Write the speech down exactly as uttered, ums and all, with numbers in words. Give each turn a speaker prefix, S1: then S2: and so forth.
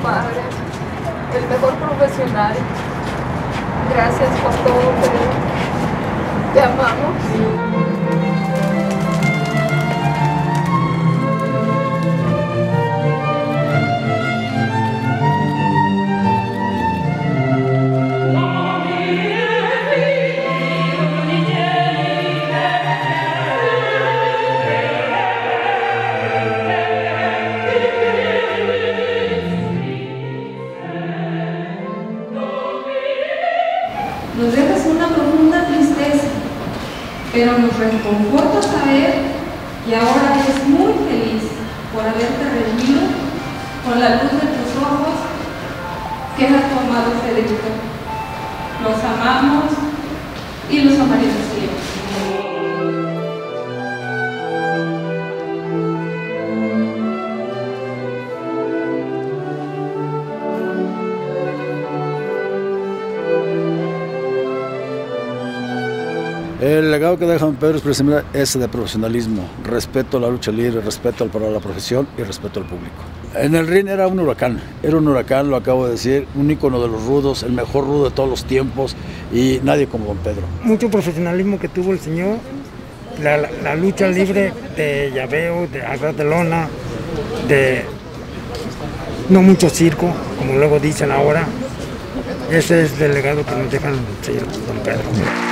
S1: madre, el mejor profesional. Gracias por todo, Pedro. Te amamos.
S2: Nos dejas una profunda tristeza, pero nos reconforta saber que ahora eres muy feliz por haberte reunido con la luz de tus ojos que es a tu amado Federico. Los amamos y los amaremos siempre.
S3: El legado que deja don Pedro es precisamente ese de profesionalismo, respeto a la lucha libre, respeto para la profesión y respeto al público. En el ring era un huracán, era un huracán, lo acabo de decir, un ícono de los rudos, el mejor rudo de todos los tiempos y nadie como don Pedro.
S4: Mucho profesionalismo que tuvo el señor, la, la, la lucha libre de llaveo, de agarrar de lona, de no mucho circo, como luego dicen ahora. Ese es el legado que nos deja el señor don Pedro.